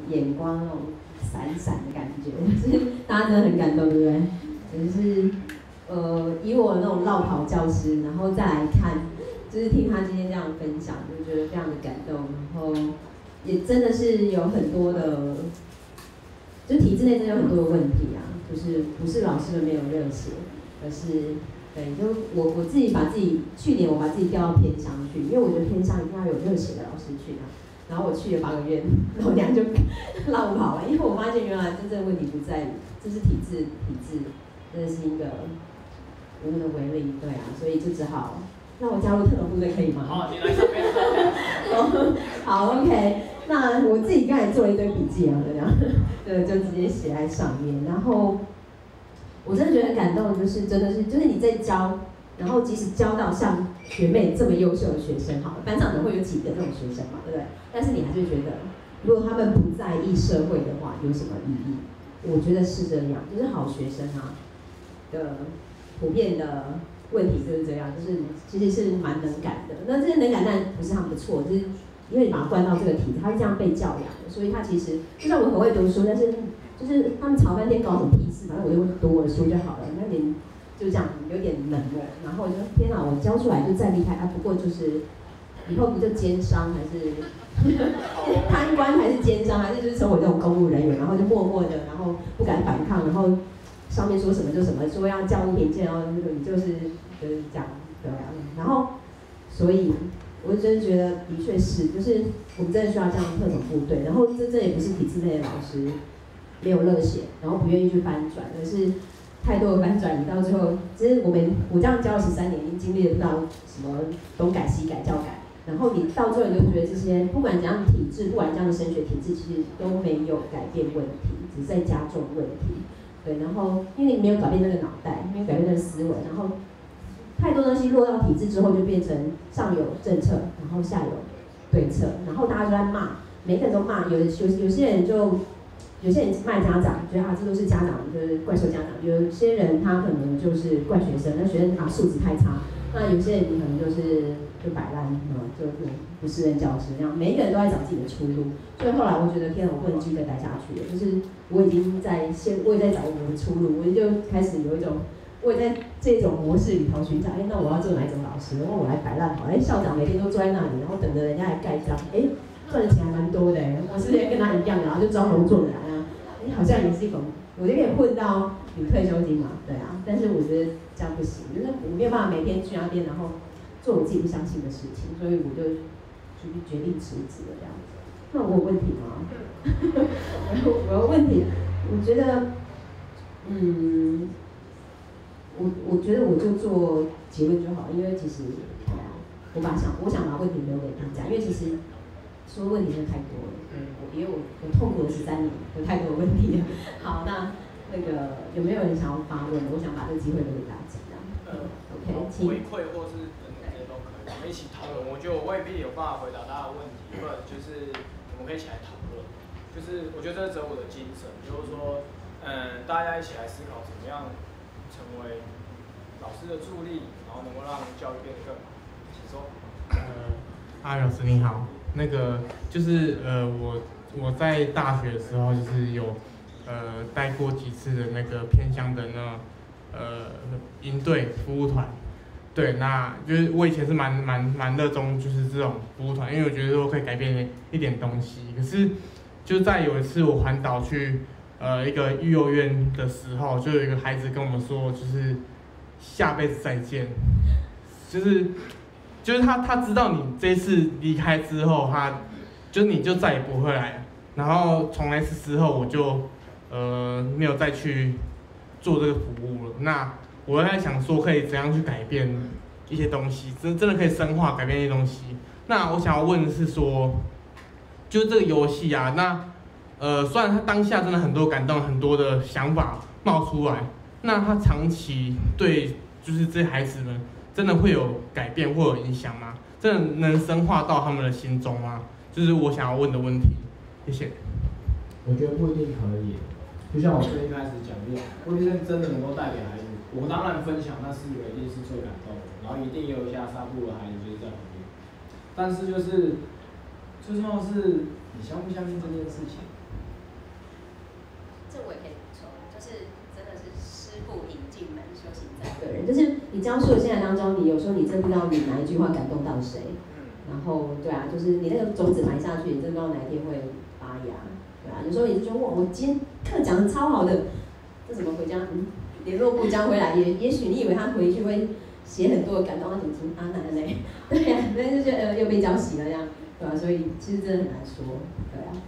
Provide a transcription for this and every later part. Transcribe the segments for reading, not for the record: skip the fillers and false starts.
眼光那种闪闪的感觉，就是大家真的很感动，对不对？就是以我那种落跑教师，然后再来看，就是听他今天这样分享，就觉得非常的感动，然后也真的是有很多的，就体制内真的有很多的问题啊，就是不是老师们没有热血，而是对，就我自己把自己去年我把自己调到偏乡去，因为我觉得偏乡一定要有热血的老师去啊。然后我去了8个月，老娘就绕跑了，因为我发现原来真正问题不在于，这是体制，真的是一个无能为力，对啊，所以就只好让我加入特种部队可以吗？ 好，你来上面。 好 ，OK， 那我自己刚才做了一堆笔记啊，这样，对，就直接写在上面。然后我真的觉得很感动，就是真的是，就是你在教，然后即使教到像学妹这么优秀的学生，好了，班上可能会有几个这种学生嘛，对不对？但是你还是觉得，如果他们不在意社会的话，有什么意义？我觉得是这样，就是好学生啊的普遍的问题就是这样，就是其实是蛮能感的。那这些能感当然不是他们的错，就是因为你把他关到这个体制，他是这样被教养的，所以他其实就算我很会读书，但是就是他们吵半天搞什么屁事，反正我就读我的书就好了。那点就这样有点冷漠，然后我就天哪，我教出来就再厉害啊，不过就是以后不就奸商还是贪官还是奸商，还是就是成我这种公务人员，然后就默默的，然后不敢反抗，然后上面说什么就什么，说要教务评鉴，然后你就是这样对啊，然后所以我真的觉得的确是，就是我们真的需要这样的特种部队，然后这也不是体制内的老师没有热血，然后不愿意去翻转，而是太多的翻转，你到最后，其实我这样教了13年，已经经历了不知道什么东改西改教改，然后你到最后你就觉得这些不管怎样的体制，不管怎样的升学体制，其实都没有改变问题，只是在加重问题。对，然后因为你没有改变那个脑袋，没有改变那个思维，然后太多东西落到体制之后，就变成上有政策，然后下有对策，然后大家就在骂，每个人都骂，有些人就。有些人骂家长，觉得啊这都是家长就是怪兽家长；有些人他可能就是怪学生，那学生啊素质太差；那有些人可能就摆烂，就不是任教师那样。每一个人都在找自己的出路。所以后来我觉得天啊，我不能继续再待下去了，就是我也在找我的出路，我就开始有一种，我也在这种模式里头寻找，那我要做哪一种老师？然后我来摆烂好，校长每天都坐在那里，然后等着人家来盖章，赚的钱还蛮多的，我是不是也跟他一样，然后就装聋作哑啊？好像也是一种，我就可以混到领退休金嘛，对啊。但是我觉得这样不行，就是我没有办法每天去那边，然后做我自己不相信的事情，所以我就决定辞职了这样子。那我有问题吗？我有问题，我觉得，我觉得我就做结论就好，因为其实，我想把问题留给大家，因为其实。说问题真的太多了，因为我痛苦了13年，有太多的问题了。好，那个有没有人想要发问？我想把这个机会留给大家。OK， 请回馈或是这些都可以，我们一起讨论。我觉得我未必有办法回答大家的问题，或者就是我们可以一起来讨论。就是我觉得这是我的精神，就是说，大家一起来思考怎么样成为老师的助力，然后能够让教育变得更好。请说。 老师你好。那个就是我在大学的时候就是有带过几次的那个偏乡的营队服务团，对，那就是我以前是蛮热衷就是这种服务团，因为我觉得我可以改变一点东西。可是就在有一次我环岛去一个育幼院的时候，就有一个孩子跟我们说，就是下辈子再见，就是他知道你这次离开之后，你就再也不会来了。然后从那次之后，我就没有再去做这个服务了。那我在想说，可以怎样去改变一些东西，真的可以深化改变一些东西。那我想要问的是说，就这个游戏啊，那虽然他当下真的很多感动，很多的想法冒出来，那他长期对就是这些孩子们。真的会有改变或有影响吗？真的能深化到他们的心中吗？就是我想要问的问题。谢谢。 我觉得不一定可以，就像我最一开始讲的，不一定真的能够带给孩子。我当然分享那4个一定是最感动的，然后一定有一下刹不住的孩子就是在旁边。但是就是最重要的是你相不相信这件事情。 人，就是你教书的现在当中，你有时候你真不知道你哪一句话感动到谁，然后对啊，就是你那个种子埋下去，你真不知道哪一天会发芽，对啊，有时候你就觉得哇，我今天课讲的超好的，这怎么回家？联络部交回来，也许你以为他回去会写很多的感动，他怎么听啊奶奶，对呀、啊，但是就觉得又被浇熄了这样，对吧、啊？所以其实真的很难说，对啊。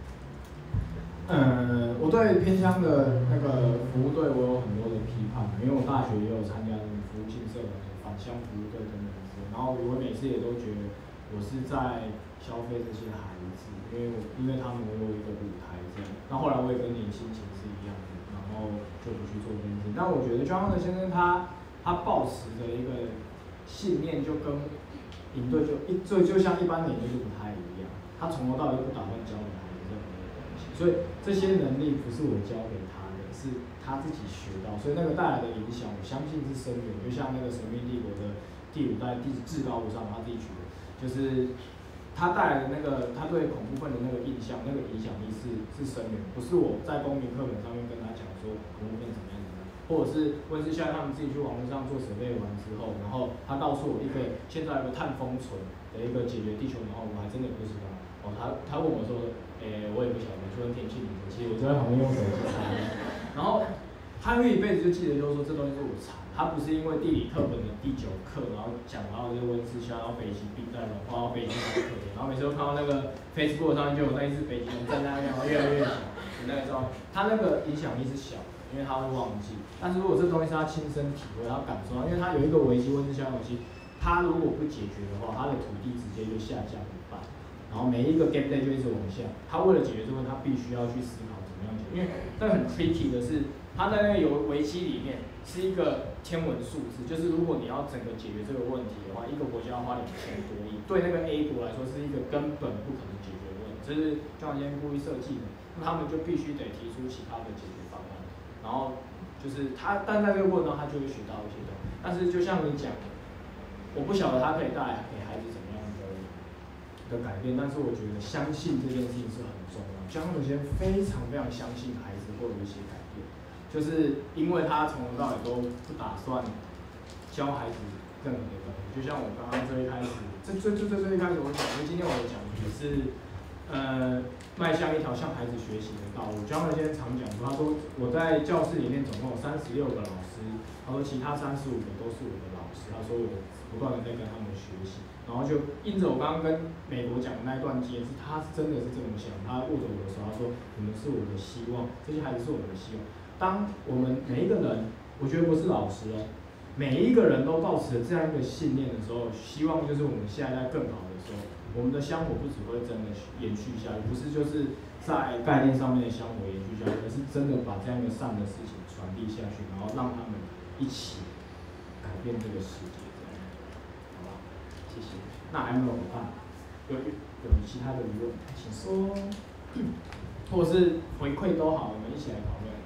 我对偏乡的那个服务队我有很多的批判，因为我大学也有参加服务性社团、返乡服务队等等，然后我每次也都觉得我是在消费这些孩子，因为他们有一个舞台这样。那后来我也跟你心情是一样的，然后就不去做这件事。但我觉得庄德先生他抱持的一个信念就跟营队就像一般的营队就不太一样，他从头到尾就不打算教给孩子任何的东西，所以这些能力不是我教给他的，是他自己学到，所以那个带来的影响，我相信是深远。就像那个《神秘帝国》的第5代至高无上他自己取的，就是他带来的那个他对恐怖分子那个印象、那个影响力是深远，不是我在公民课本上面跟他讲说恐怖分子怎么样。或者是温室效应，他们自己去网络上做准备完之后，然后他告诉我一个现在有个碳封存的一个解决地球，然后我还真的不知道。他问我说，我也不晓得，就跟天气名字，其实我就在旁边用手机查。然后他一辈子就记得就是说这东西是我查，他不是因为地理课本的第9课，然后讲到这个温室效应，然后北极冰在融化，然后北极很可怜，然后每次都看到那个 Facebook 上面就有那一只北极熊站在那边，然后越来越小，那个时候他那个影响力是小。因为他会忘记，但是如果这东西是他亲身体会，他感受到，因为他有一个危机温室效应危机，他如果不解决的话，他的土地直接就下降一半，然后每一个 gap day 就一直往下。他为了解决这个问题，他必须要去思考怎么样解决，因为这个很 tricky 的是，他在那个危机里面是一个天文数字，就是如果你要整个解决这个问题的话，一个国家要花2000多亿，对那个 A 国来说是一个根本不可能解决的问题，这是就像今天故意设计的，那他们就必须得提出其他的解决方案。然后就是他，但在这个过程中他就会学到一些东西。但是就像你讲的，我不晓得他可以带来给孩子怎么样的改变，但是我觉得相信这件事情是很重要。像有些人非常非常相信孩子会有一些改变，就是因为他从头到尾都不打算教孩子任何的东西。就像我刚刚最一开始，最一开始我讲，因为今天我的讲题是迈向一条向孩子学习的道路。江乐先生常讲说，他说我在教室里面总共有36个老师，他说其他35个都是我的老师，他说我不断的在跟他们学习，然后就印着我刚刚跟美国讲的那一段经验，是他真的是这么想，他握着我的手，他说你们是我的希望，这些孩子是我们的希望。当我们每一个人，我觉得不是老师哦，每一个人都抱持着这样一个信念的时候，希望就是我们下一代更好的时候，我们的香火不只会真的延续下去，不是就是在概念上面的香火延续下去，而是真的把这样一个善的事情传递下去，然后让他们一起改变这个世界，这样，好吧？谢谢。那还有没有伙伴？有其他的疑问，请说，或者是回馈都好，我们一起来讨论。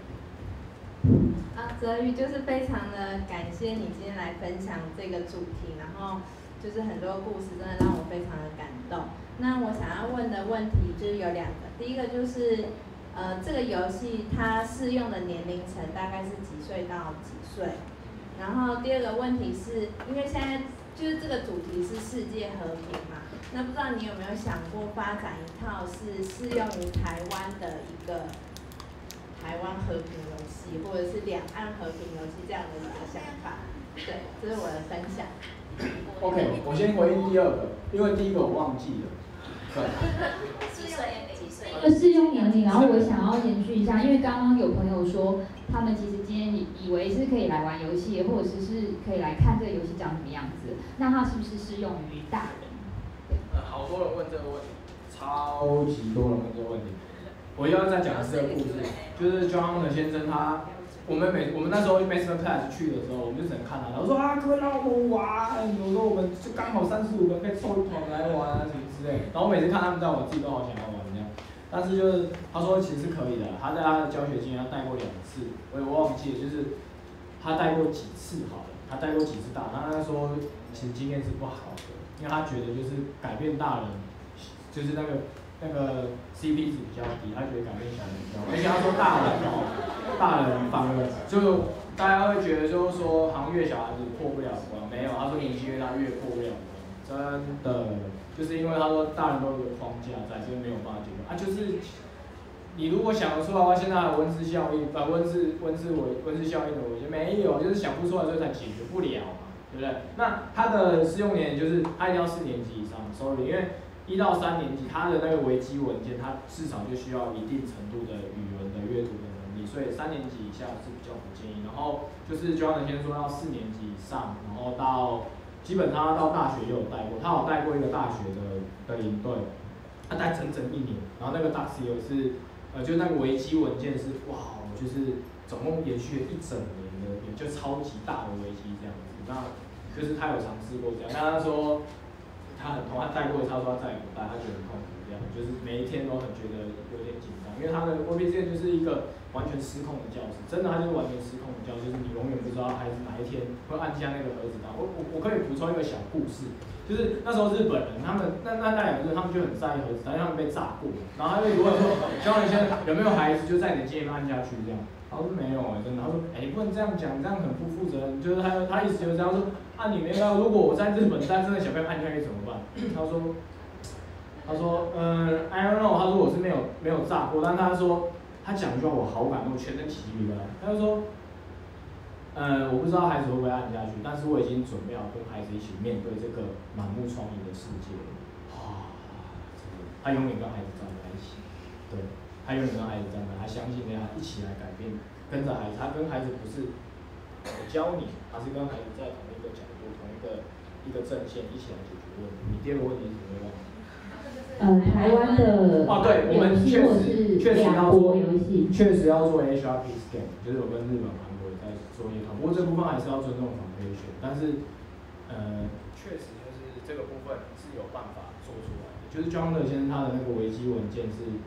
泽宇就是非常的感谢你今天来分享这个主题，然后就是很多故事真的让我非常的感动。那我想要问的问题就是有2个，第一个就是这个游戏它适用的年龄层大概是几岁到几岁？然后第2个问题是，因为现在就是这个主题是世界和平嘛，那不知道你有没有想过发展一套是适用于台湾的一个台湾和平游戏，或者是两岸和平游戏这样的一个想法？对，这是我的分享。 OK， 我先回应第2个，因为第1个我忘记了。 适用年龄，然后我想要延续一下，因为刚刚有朋友说，他们其实今天以为是可以来玩游戏，或者是可以来看这个游戏长什么样子，那它是不是适用于大人？ 好多人问这个问题， 超级多人问这个问题。我要再讲一次这个故事，就是 John 的先生我们那时候 Master Class 去的时候，我们就只能看他，我说可不可以让我们玩？我说我们就刚好35个可以凑一团来玩什么之类。然后我每次看他们在玩，我自己都好想要玩这样。但是就是他说其实是可以的，他在他的教学经验他带过2次，我也忘记了，就是他带过几次好了，他带过几次大，他说其实经验是不好的，因为他觉得就是改变大人，就是那个 CP 值比较低，他觉得改变小孩比较高，而且他说大人反而就大家会觉得就是说，好像越小孩子破不了关，没有，他说年纪越大越破不了关，真的，就是因为他说大人都有一个框架在，这边没有办法解决啊，就是你如果想得出来的话，现在还有温室效应，温室效应的危险没有，就是想不出来所以才解决不了嘛，对不对？那它的适用年就是它一定要4年级以上 ，sorry， 因为1到3年级它的那个微基文件，它至少就需要一定程度的语文的阅读的能力，所以3年级以下是比较不建议。然后就是Joanna先说要4年级以上，然后到基本上到大学也有带过，他有带过一个大学的营队，他带整1年，然后那个大 CEO 是就是那个微基文件是哇，就是总共延续了1整年的，就超级大的微基这样子，那就是他有尝试过这样，但他说。他很痛，他带过一次，他说他再也不带，他觉得很痛苦，这样就是每一天都很觉得有点紧张，因为他的 WebGL 就是一个完全失控的教室，真的他就是完全失控的教室，就是你永远不知道孩子哪一天会按下那个盒子档。我可以补充一个小故事，就是那时候日本人他们那2个人他们就很在意盒子档，因为他们被炸过，然后他就如果说教你现在有没有孩子就在你的键盘按下去这样。他说没有真的。他说你不能这样讲，这样很不负责任。就是他意思就是这样说啊，你没有，如果我在日本但真的小朋友按下去怎么办？他说I don't know， 他说我是没有炸过，但他说他讲一句话我好感动，全身起鸡皮疙瘩。他就说我不知道孩子会不会按下去，但是我已经准备好跟孩子一起面对这个满目疮痍的世界了。他永远跟孩子站在一起，对。他永远跟孩子站在，他相信他一起来改变，跟着孩子，他跟孩子不是我教你，他是跟孩子在同一个角度、同一个阵线一起来解决问题。你第二个问题是什么？ 台湾的对，我们确实要做HRP scan， 就是我跟日本、韩国在做一套，不过这部分还是要尊重法规学，但是确实就是这个部分是有办法做出来的。就是 John 先生他的那个维基文件是。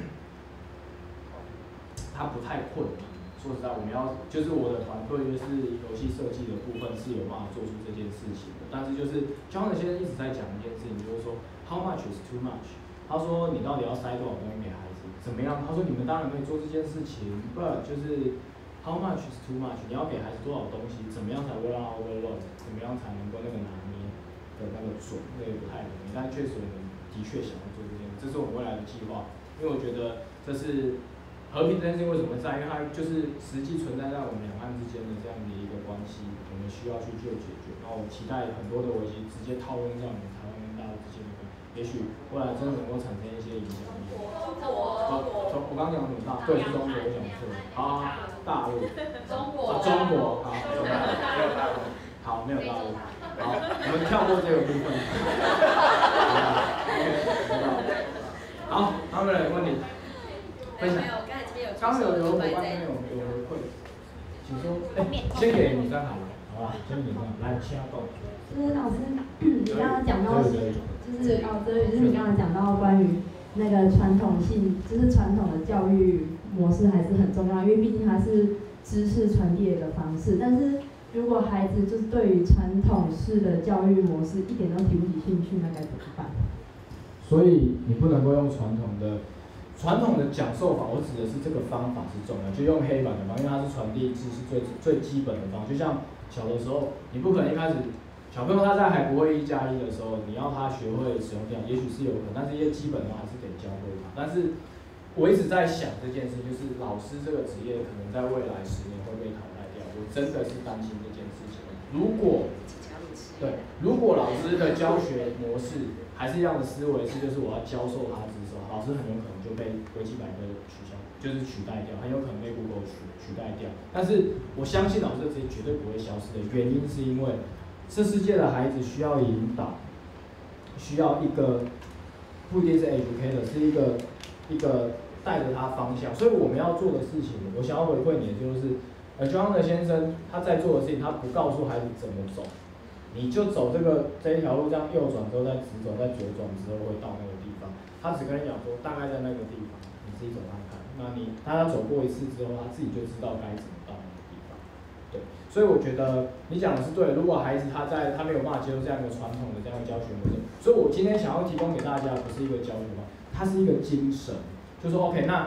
它不太困难，说实在，我们就是我的团队就是游戏设计的部分是有办法做出这件事情的，但是就是John先生一直在讲一件事情，就是说 how much is too much。他说你到底要塞多少东西给孩子，怎么样？他说你们当然可以做这件事情 ，but 就是 how much is too much， 你要给孩子多少东西，怎么样才会让他 overload， 怎么样才能够那个拿捏的那个准，那个不太容易。但确实我们的确想要做这件事，这是我们未来的计划，因为我觉得这是。和平这件事情为什么在？因为它就是实际存在在我们2岸之间的这样的一个关系，我们需要去做解决。然后我期待很多的危机直接套用在我们台湾跟大陆之间的，也许未来真的能够产生一些影响力。我刚讲什么大？对，是中国，我讲错了。好，大陆。中国。好，没有大陆。好，没有大陆。好，我们跳过这个部分。好，他们的问题。分享。刚有伙伴这边有回馈，请说。先给女生好了，好吧？先女生来下动。 就是老师，你刚刚讲到，就是你刚刚讲到关于那个传统性，就是传统的教育模式还是很重要，因为毕竟它是知识传递的一个方式。但是如果孩子就是对于传统式的教育模式一点都提不起兴趣，那该怎么办？ 所以你不能够用传统的讲授法，我指的是这个方法是重要，就用黑板的方，因为它是传递知识最基本的方。就像小的时候，你不可能一开始小朋友他在还不会1+1的时候，你要他学会使用电脑，也许是有可能，但是一些基本的还是得教会他。但是我一直在想这件事，就是老师这个职业可能在未来10年会被淘汰掉，我真的是担心这件事情。如果老师的教学模式还是一样的思维是，就是我要教授他知识，老师很有可能就被维基百科取消，就是取代掉，很有可能被 Google 取代掉。但是我相信老师的职业绝对不会消失的原因，是因为这世界的孩子需要引导，需要一个不一定是 educator， 是一个带着他方向。所以我们要做的事情，我想要回馈你的就是，John 先生他在做的事情，他不告诉孩子怎么走。你就走这一条路，这样右转之后再直走，再左转之后会到那个地方。他只跟你讲说，大概在那个地方，你自己走看看。那他走过一次之后，他自己就知道该怎么到那个地方。对，所以我觉得你讲的是对的。如果孩子他没有办法接受这样一个传统的这样的教学模式，所以我今天想要提供给大家的不是一个教学法，它是一个精神，就是说 OK， 那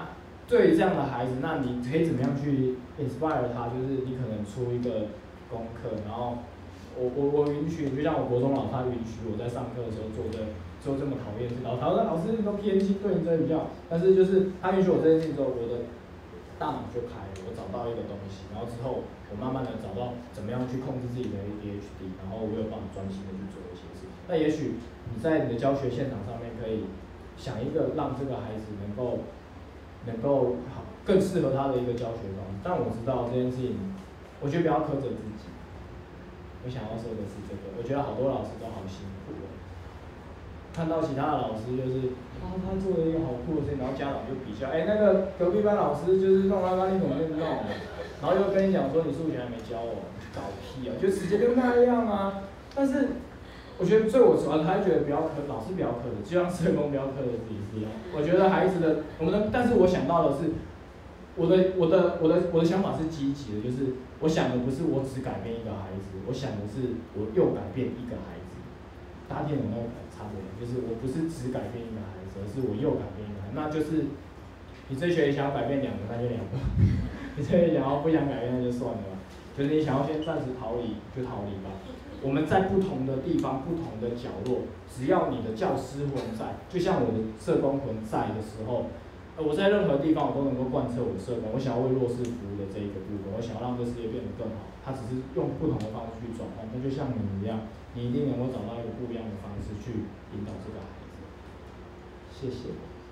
对于这样的孩子，那你可以怎么样去 inspire 他？就是你可能出一个功课，然后我允许，就像我国中老师他允许我在上课的时候做这么讨厌的事，老师都偏心对你这比较，但是就是他允许我这件事情之后，我的大脑就开了，我找到一个东西，然后之后我慢慢的找到怎么样去控制自己的 ADHD， 然后我有办法专心的去做一些事。那也许你在你的教学现场上面可以想一个让这个孩子能够好更适合他的一个教学方式。但我知道这件事情，我觉得不要苛责自己。我想要说的是这个，我觉得好多老师都好辛苦哦。看到其他的老师就是他做了一个好酷的事情，然后家长就比较，那个隔壁班老师就是弄他你怎么弄，然后又跟你讲说你数学还没教我，搞屁啊，就直接就那样啊。但是我觉得，所以我还觉得老师不要苛责，就像社工不要苛责自己是一样。我觉得孩子的但是我想到的是，我的想法是积极的，就是我想的不是我只改变一个孩子，我想的是我又改变一个孩子。大家听懂那个差别？就是我不是只改变一个孩子，而是我又改变一个孩子。那就是你这学期想要改变2个，那就2个；你这学期想要不想改变，那就算了吧。就是你想要先暂时逃离，就逃离吧。我们在不同的地方、不同的角落，只要你的教师魂在，就像我的社工魂在的时候，我在任何地方我都能够贯彻我的社工。我想要为弱势服务的这一个部分，我想要让这世界变得更好。它只是用不同的方式去转换，那就像你一样，你一定能够找到一个不一样的方式去引导这个孩子。谢谢。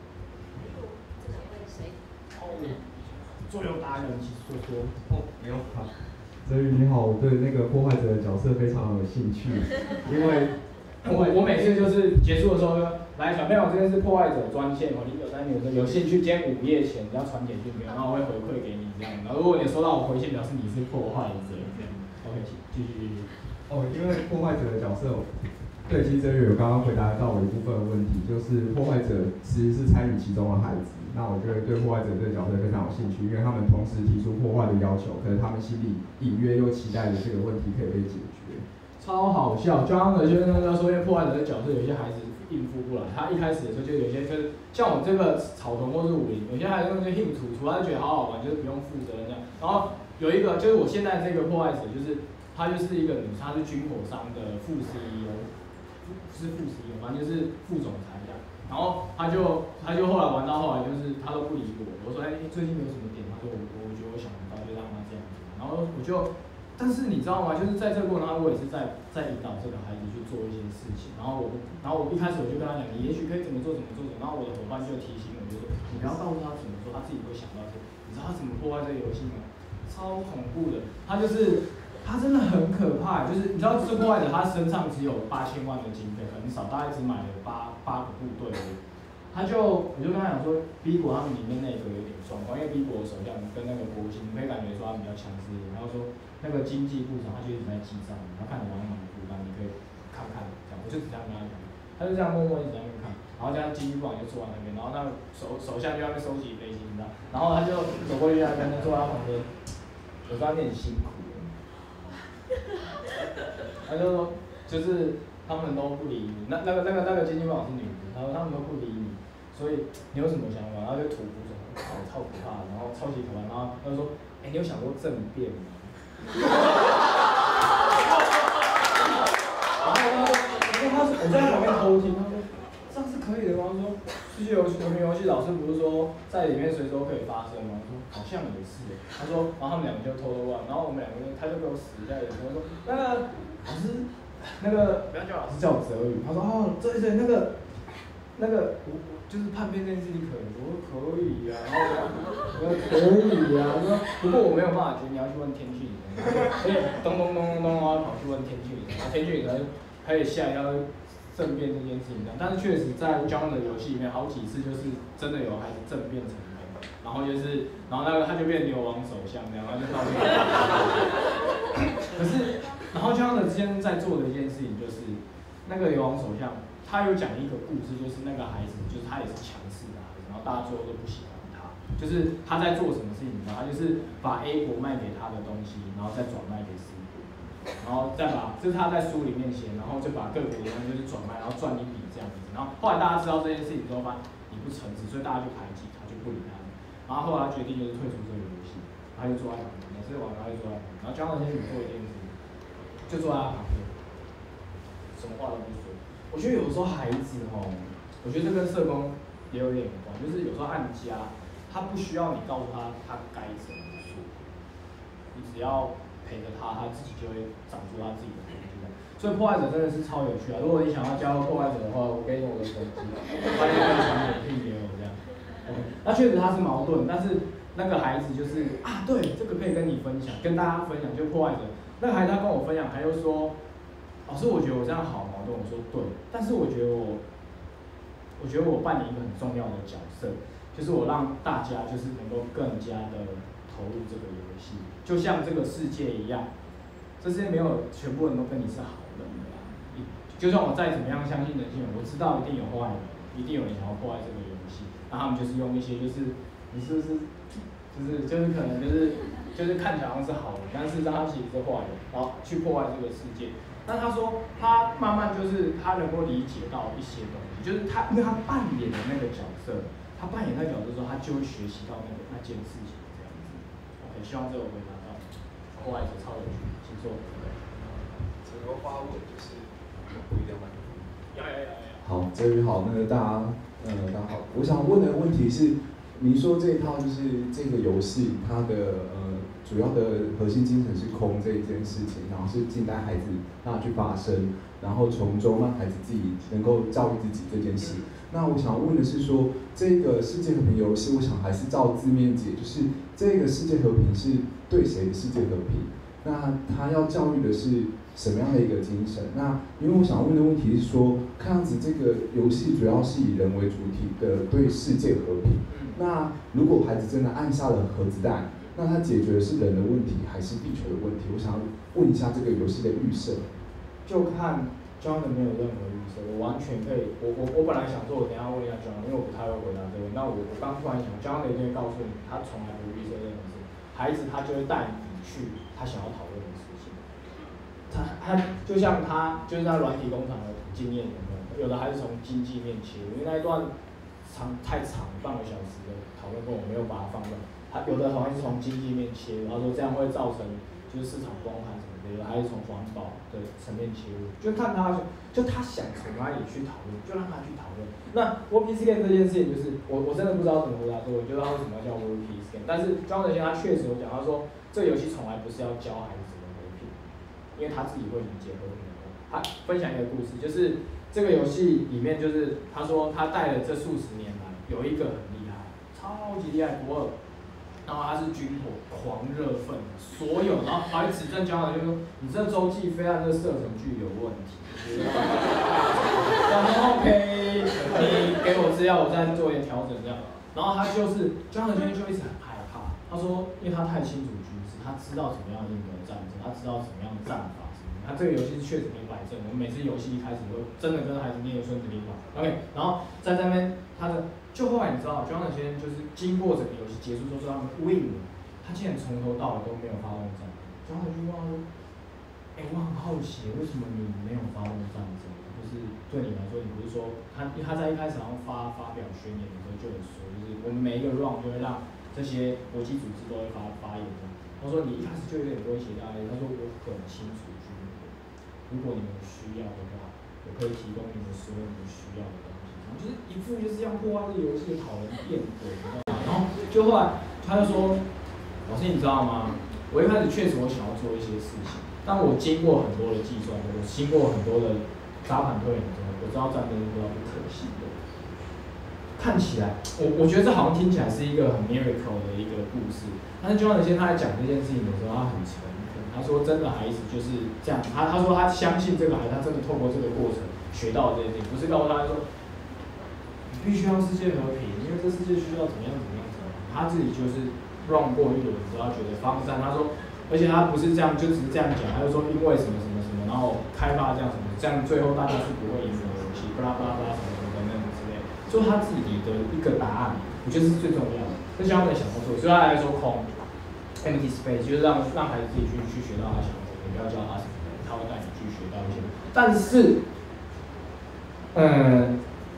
作用达人，请说说。 没有好。泽宇你好，我对那个破坏者的角色非常有兴趣，因为我每次就是结束的时候就来小朋友，这边是破坏者专线哦，你有兴趣，今天午夜前你要传简讯给我，然后我会回馈给你这样。然后如果你收到我回信，表示你是破坏者这样。OK， 继续。 因为破坏者的角色，对，其实泽宇有刚刚回答到我一部分的问题，就是破坏者其实是参与其中的孩子。那我觉得对破坏者这个角色非常有兴趣，因为他们同时提出破坏的要求，可是他们心里隐约又期待的这个问题可以被解决。 超好笑，就刚刚有些人在说，因为破坏者的角色，有些孩子应付不来。他一开始的时候就有些就是像我这个草童或是武林，有些孩子就硬处，他就觉得好好玩，就是不用负责任这样。然后有一个就是我现在这个破坏者，就是她就是一个女，她是军火商的副 CEO， 是副 CEO， 反正就是副总裁这样。然后他就后来玩到后来就是他都不理我，我说最近有什么点？他说我觉得我想不到，就让他这样子。然后我就，但是你知道吗？就是在这个过程当中，我也是在引导这个孩子去做一些事情。然后我一开始我就跟他讲，你也许可以怎么做。然后我的伙伴就提醒我，就说你不要告诉他怎么做，他自己会想到这。你知道他怎么破坏这个游戏吗？超恐怖的，他真的很可怕，就是你知道这破坏者他身上只有8000万的经费，很少，大概只买了8个部队而已。我就跟他讲说 ，B 国他们里面那个有点状况，因为 B 国的首相跟那个国情，你可以感觉说他比较强势一点。然后说那个经济部长他就一直在记账，然后看你忙不忙负担，你可以看看这样。我就只这样跟他讲，他就这样默默一直在那边看，然后这样经济部长就坐在那边，然后那个首相就在那边收集飞机，你知道，然后他就走过去跟他坐在他旁边，我说他有点辛苦。他就说，就是他们都不理你，那个经济部长是女的，他说他们都不理你，所以你有什么想法？然后就吐苦水，超可怕的，然后超级可怕，然后他就说，你有想过政变吗？然后我在旁边偷听，他说这样是可以的吗？他说世界和平游戏老师不是说在里面随时都可以发生吗？我说好像也是。他说，然后他们2个就偷玩，然后我们2个他就给我死在眼前，我说那个老师，那个不要叫老师，叫我泽宇。他说对，那个我就是叛变这件事情可以，我说可以啊，然后我说可以啊，我说不过我没有办法决定，你要去问天气女神，所以咚，然后跑去问天气女神，然后天气女神他也吓一跳。政变这件事情的，但是确实在 John 的游戏里面，好几次就是真的有孩子政变成功，然后那个他就变牛王首相这样，他就到那个。可是，然后 John 的之前在做的一件事情就是，那个牛王首相他有讲一个故事，就是那个孩子，就是他也是强势的孩子，然后大家最后都不喜欢他，就是他在做什么事情，然后他就是把 A 国卖给他的东西，然后再转卖给 C 国。然后再这是他在书里面写，然后就把各国的东西就是转卖，然后赚一笔这样子。然后后来大家知道这件事情之后，发现你不诚实，所以大家就排挤他，就不理他。 然后后来他决定就是退出这个游戏，他就坐在旁边，每次玩他就坐在旁边，然后江老先生做一件事，就坐在他旁边，什么话都不说。我觉得有时候孩子我觉得这跟社工也有点有关，就是有时候按家，他不需要你告诉他该怎么做，你只要陪着他，他自己就会长出他自己的东西。所以破坏者真的是超有趣啊！如果你想要加入破坏者的话，我给你我的手机，欢迎可以传简讯给我这样。OK， 那确实他是矛盾，但是那个孩子就是对，这个可以跟你分享，跟大家分享，就破坏者。那个孩子他跟我分享，他就说，老师，我觉得我这样好矛盾。我说对，但是我觉得我扮演一个很重要的角色，就是我让大家就是能够更加的投入这个游戏，就像这个世界一样，这世界没有全部人都跟你是好人的啦。就算我再怎么样相信人性，我知道一定有坏人，一定有人想要破坏这个游戏，那他们就是用一些就是你是不是就是可能就是看起来好像是好人，但是他其实是坏人，然后去破坏这个世界。那他说他慢慢就是他能够理解到一些东西，就是因为他扮演的那个角色，他扮演那个角色之后，他就会学习到那件事情这样子。OK， 希望这个回答到破坏者超有趣，请说。 整个发文就是不一定蛮。 好，哲宇好，那个大家好，我想问的问题是，您说这一套就是这个游戏，它的主要的核心精神是空这一件事情，然后是静待孩子让他去发声，然后从中让孩子自己能够教育自己这件事。那我想问的是说，这个世界和平游戏，我想还是照字面解，就是这个世界和平是对谁的世界和平？那他要教育的是什么样的一个精神？那因为我想问的问题是说，看样子这个游戏主要是以人为主体的对世界和平。那如果孩子真的按下了核子弹，那他解决的是人的问题还是地球的问题？我想问一下这个游戏的预设。 就看 John 没有任何预设，我完全可以，我本来想说，我等一下问一下 John， 因为我不太会回答这个。那我刚突然想 ，John 一定会告诉你，他从来不预设任何事，孩子他就会带你去他想要讨论的事情。他就像他就是在软体工厂的经验有的还是从经济面切入，因为那一段太长半个小时的讨论过，我没有把它放到。他有的好像是从经济面切入，他说这样会造成就是市场崩盘什么的，有的还是从环保的层面切入，就看他就他想从哪里去讨论，就让他去讨论。那 World Peace Game 这件事情，就是我真的不知道怎么回答，说我觉得他为什么要叫 World Peace Game， 但是庄德贤他确实有讲，他说这个游戏从来不是要教孩子怎么和平，因为他自己会理解和平的。他分享一个故事，就是这个游戏里面，就是他说他带了这数十年来，有一个很厉害，超级厉害，不二。然后他是军火狂热分子，所有，然后还指正交流，就说你这洲际飞弹这射程距有问题。然后 OK， 你给我资料，我再做一些调整这样。然后他就是交流圈就一直很害怕，他说因为他太清楚局势，他知道怎么样应对战争，他知道怎么样战法什么。他这个游戏确实没摆正，我们每次游戏一开始都真的跟孩子念孙子兵法 ，OK， 然后在这边他的。就后来你知道 ，John 先生就是经过整个游戏结束之后，他们 win 了，他竟然从头到尾都没有发动战争。John 就问他说：“我很好奇，为什么你没有发动战争？就是对你来说，你不是说他在一开始好像发表宣言的时候就有说，就是我们每一个 round 就会让这些国际组织都会发言的。他说你一开始就有点威胁大家，他说我很清楚军火，如果你们需要的话，我可以提供你们所有你们需要的东西。”就是一副就是要破坏这个游戏的讨人厌鬼，你知道吗？然后就后来他就说：“老师，你知道吗？我一开始确实我想要做一些事情，但我经过很多的计算，我经过很多的沙盘推演之后，我知道战争是不可行的。看起来，我觉得这好像听起来是一个很 miracle 的一个故事。但是就像他在讲这件事情的时候，他很诚恳。他说真的，孩子就是这样。他说他相信这个孩子，他真的透过这个过程学到这些事情，不是告诉他说。”必须要世界和平，因为这世界需要怎么样。他自己就是run过一轮之后，他觉得方向。他说，而且他不是这样，就只是这样讲，他就说因为什么什么什么，然后开发这样什么，这样最后大家是不会赢的游戏，巴拉巴拉巴拉什么什么等等之类。就他自己的一个答案，我觉得是最重要的。这像他们想要做，所以他来说空 empty space 就是让孩子自己去学到他想要做的，不要教他什么，他会带你去学到一些。但是，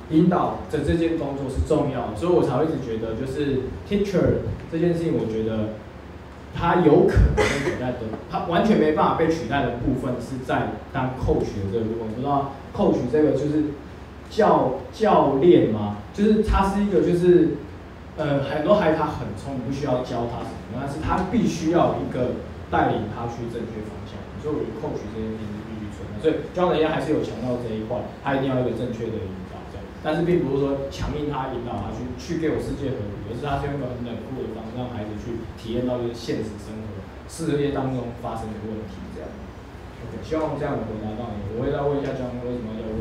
引导的这件工作是重要的，所以我才会一直觉得，就是 teacher 这件事情，我觉得它有可能被取代的，它完全没办法被取代的部分是在当 coach 的这个部分。不知道 coach 这个就是教练嘛，就是他是一个就是很多孩子他很聪明，不需要教他什么，但是他必须要有一个带领他去正确方向。所以我觉得 coach 这件事情是必须存在。所以教人家还是有强调这一块，他一定要有一个正确的引导这样。但是并不是说强硬他引导他去给我世界和平，而是他是用一个很冷酷的方式让孩子去体验到就是现实生活、事业当中发生的问题这样。OK， 希望这样的回答到你。我会再问一下John为什么要叫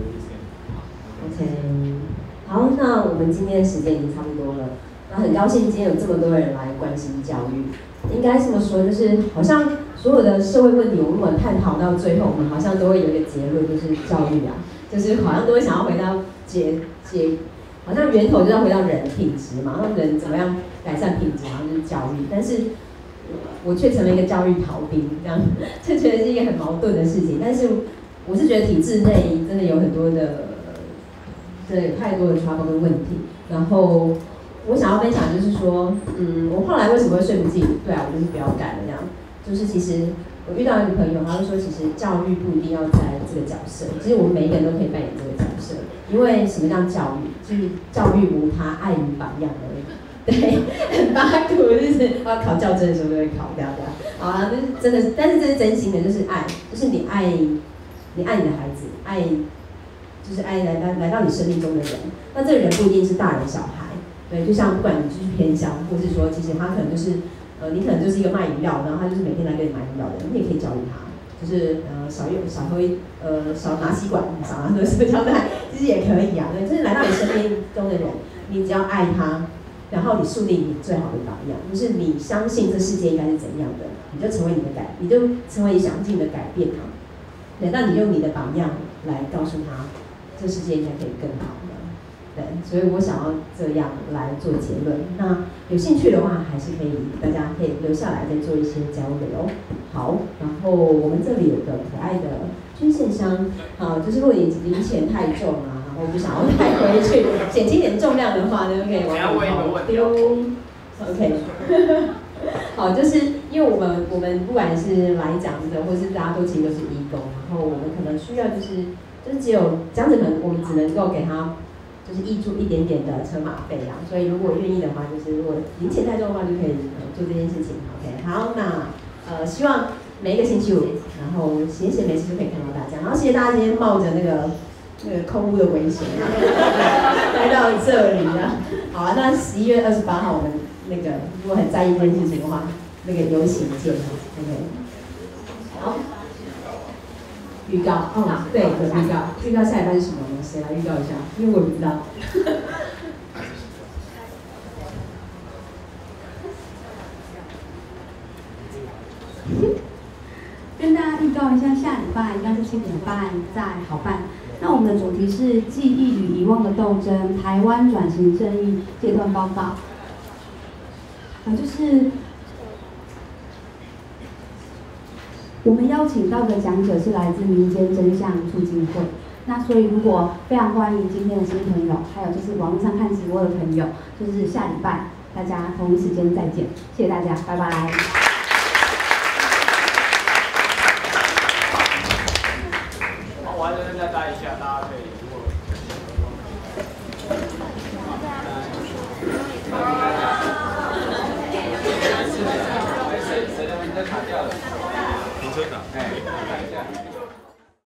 OK， 好，那我们今天的时间已经差不多了。那很高兴今天有这么多人来关心教育，应该这么说，就是好像所有的社会问题，我们探讨到最后，我们好像都会有一个结论，就是教育啊，就是好像都会想要回到好像源头就要回到人品质嘛，那人怎么样改善品质，好像就是教育，但是我却成了一个教育逃兵，这觉得是一个很矛盾的事情。但是我是觉得体制内真的有很多的，真的有太多的 trouble 跟问题，然后。我想要分享就是说，我后来为什么会说服自己，对啊，我就是不要改了这样。就是其实我遇到一个朋友，他就说，其实教育不一定要在这个角色，其实我们每一个人都可以扮演这个角色。因为什么叫教育？就是教育无他，爱与榜样而已。对，很八股，就是要考教证的时候就会考这样。好啊，就是真的，但是这是真心的，就是爱，就是你爱你的孩子，就是爱来到你生命中的人。那这个人不一定是大人小孩。对，就像不管你就是偏乡，或是说其实他可能就是，你可能就是一个卖饮料，然后他就是每天来给你买饮料的人，你也可以教育他，就是少拿吸管，少拿那个塑胶袋，其实也可以啊。对，就是来到你身边中的人，你只要爱他，然后你树立你最好的榜样，就是你相信这世界应该是怎样的，你就成为你就成为你想尽的改变他。对，那你用你的榜样来告诉他，这世界应该可以更好的。对，所以我想要这样来做结论。那有兴趣的话，还是大家可以留下来再做一些交流。好，然后我们这里有个可爱的捐献箱，就是如果你零钱太重啊，然后不想要带回去，减轻点重量的话呢，可以往里头丢。OK， 好，就是因为我们不管是来讲的，或是大家都其实都是义工，然后我们可能需要就是只有这样子，可能我们只能够给他。就是挹注一点点的车马费啦，所以如果愿意的话，就是如果零钱太重的话，就可以做这件事情。OK， 好，那希望每一个星期五，然后闲没事就可以看到大家，然后谢谢大家今天冒着那个空污的危险来到这里的。好啊，那11月28号我们那个如果很在意这件事情的话，那个游行见。OK， 好。预告对，有预告下一班是什么呢？谁来预告一下？因为我也不知道。 跟大家预告一下，下礼拜应该是7点半在好办。那我们的主题是记忆与遗忘的斗争，台湾转型正义阶段报告。就是我们邀请到的讲者是来自民间真相促进会。那所以如果非常欢迎今天的新朋友，还有就是网络上看直播的朋友，就是下礼拜大家同一时间再见，谢谢大家，拜拜。 我还是再待一下，大家可以如果。谁在卡掉了？停车场。哎。